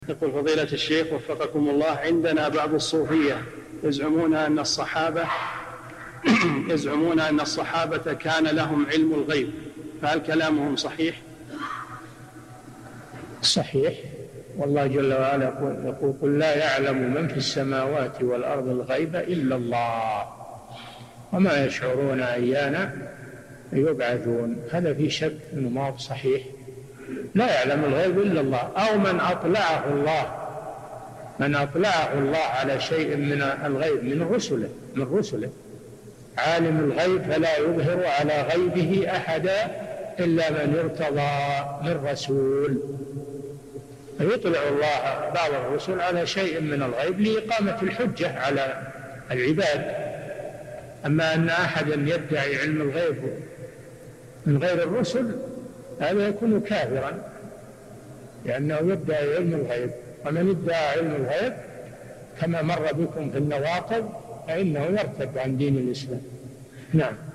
يقول فضيلة الشيخ وفقكم الله، عندنا بعض الصوفية يزعمون أن الصحابة كان لهم علم الغيب، فهل كلامهم صحيح؟ صحيح، والله جل وعلا يقول قل لا يعلم من في السماوات والأرض الغيب إلا الله وما يشعرون أيان يبعثون. هذا في شك أنه ما هو صحيح. لا يعلم الغيب إلا الله، أو من أطلعه الله على شيء من الغيب من رسله. عالم الغيب فلا يظهر على غيبه أحدا إلا من ارتضى من رسول، فيطلع الله بعض الرسل على شيء من الغيب لإقامة الحجة على العباد. أما أن أحدا يدعي علم الغيب من غير الرسل هذا يكون كافرا، لأنه يدعي علم الغيب، ومن ادعى علم الغيب كما مر بكم في النواقض فإنه يرتد عن دين الإسلام. نعم.